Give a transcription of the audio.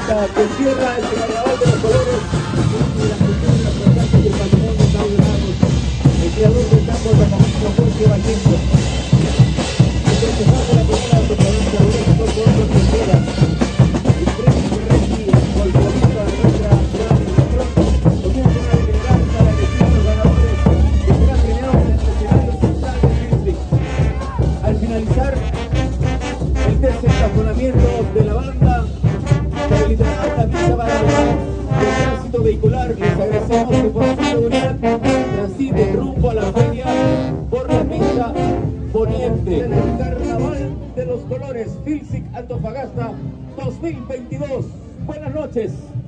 fiesta que cierra el carnaval de los colores y las culturas importantes del patrimonio taurino. El creador del campo de Ramón Jorge Vallento. El concejal de la primera de provincia de México, Jorge Ortega. El premio Reiki, folclorista de nuestra ciudad de León, comienza una delegada para elegir los ganadores que serán premiados en el escenario central de Filsic. Al finalizar el desestacionamiento de la banda, para liderar la misa barata del tránsito vehicular, les agradecemos que por su seguridad transiten rumbo a la feria por la pista poniente del Carnaval de los Colores Filsic Antofagasta 2022. Buenas noches.